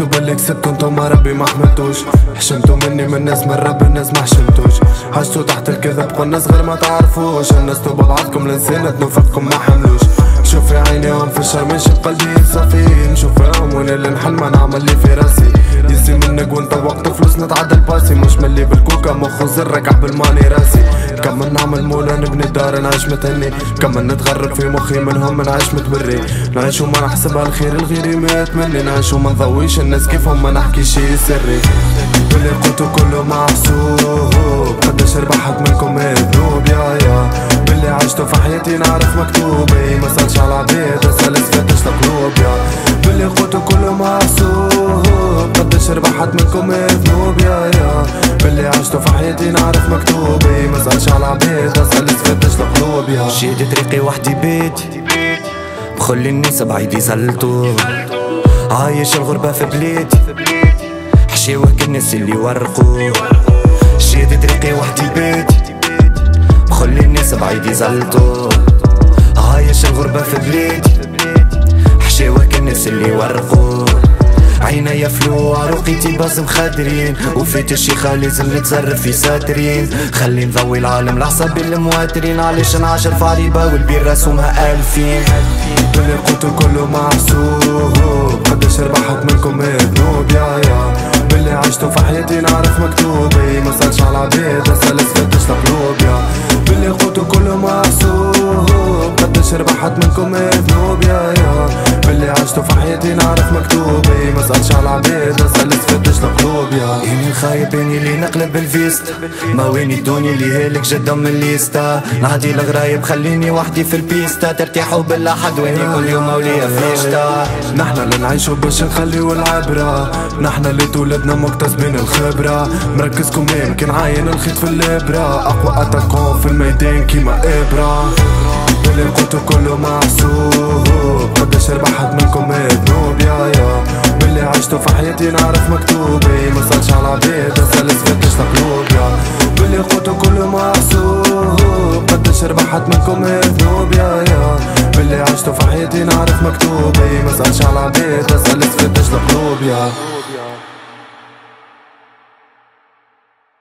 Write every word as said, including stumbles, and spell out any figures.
انتو باللي كسبتو انتو ما ربي ما حملتوش. حشمتو مني من ناس من رب الناس ما حشمتوش. عشتو تحت الكذب قلنا صغير ما تعرفوش. الناس ببعضكم لنسينا نوفقكم ما حملوش. شوفي عينيهم في الشر من شب قلبي صافي. نشوفهم وين اللي نحل ما نعمل اللي في راسي. يزي منك وانت وقت فلوس نتعدى الباسي. مش ملي بالكوكا مخو زرك بالماني راسي. كمل نعمل مولا نبني دار نعيش متهني. كمل نتغرب في مخي منهم نعيش متبري. نعيش وما نحسبها الخير الغيري مات مني. نعيش وما نضويش الناس كيفهم ما نحكي شي سري. باللي قلتو كله محسوب. قداش ربحت منكم ذنوب يا يا. باللي عشتو في حياتي نعرف مكتوبي. ما سالش على عباد اسال سفاتش القلوب يا. باللي قلتو كله محسوب. قداش ربحت منكم ذنوب يا يا. باللي عشتو في حياتي نعرف مكتوبي. ما سالش على عباد اسال سفاتش القلوب يا. مشيت طريقي وحدي بيتي بخلي الناس بعيد يزلطوا. عايش الغربة في بلادي حشاوة كالناس اللي ورقوا. مشيت طريقي وحدي بيتي بخلي الناس بعيد يزلطوا. عايش الغربة في بلادي حشاوة كالناس اللي ورقوا. عينيا فلو عروقيتي باز مخدرين. وفيت الشيخة لازم نتصرف في ساترين. خلي نضوي العالم العصبي المواترين. علاش نعاشر في عريبة والبير راسومها ألفين. باللي قلتو كله محسوب. قداش ربحت منكم ذنوب يا يا. باللي عشتو في حياتي نعرف مكتوبي. ما سالش على عباد اسال سفاتش القلوب يا. باللي قلتو كله محسوب. قداش ربحت منكم ذنوب يا يا. باللي عشتو في حياتي نعرف مكتوبي. ما سالش على عباد اسال سفاتش القلوب يا. اني الخايب اني اللي نقلب الفيست. ما ويني الدنيا اللي هالك جدا من الليستا. نعدي الغرايب خليني وحدي في البيستا. ترتاحوا بالاحد ويني كل يوم مولية فليشتا. نحنا اللي نعيشو باش نخليو العبرة. نحنا اللي تولدنا مكتسبين الخبرة. مركزكم يمكن عاين الخيط في الابرة. اقوى اتاكون في الميدان كيما ابرة. باللي قلتو كله محسوب. قداش ربحت منكم ذنوب يا يا. باللي عشتو في حياتي نعرف مكتوبي. ما سالش على عباد اسال سفاتش القلوب يا. باللي قلتو كله محسوب. قداش ربحت منكم ذنوب يا يا. باللي عشتو في حياتي نعرف مكتوبي. ما سالش على عباد اسال سفاتش القلوب يا.